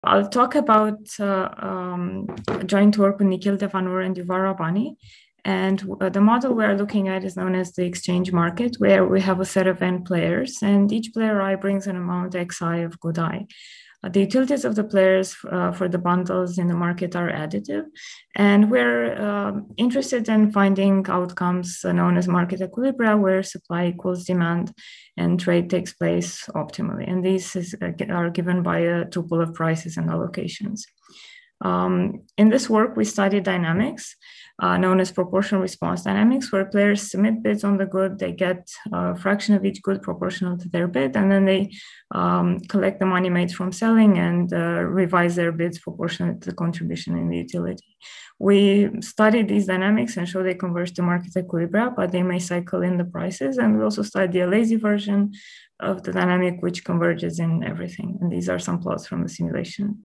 I'll talk about joint work with Nikhil Devanur and Yuval Rabbani. And the model we're looking at is known as the exchange market, where we have a set of n players, and each player I brings an amount xi of good I. The utilities of the players for the bundles in the market are additive, and we're interested in finding outcomes known as market equilibria, where supply equals demand and trade takes place optimally. And these are given by a tuple of prices and allocations. In this work, we study dynamics known as proportional response dynamics, where players submit bids on the good, they get a fraction of each good proportional to their bid, and then they collect the money made from selling and revise their bids proportionally to the contribution in the utility. We study these dynamics and show they converge to market equilibria, but they may cycle in the prices. And we also study a lazy version of the dynamic, which converges in everything. And these are some plots from the simulation.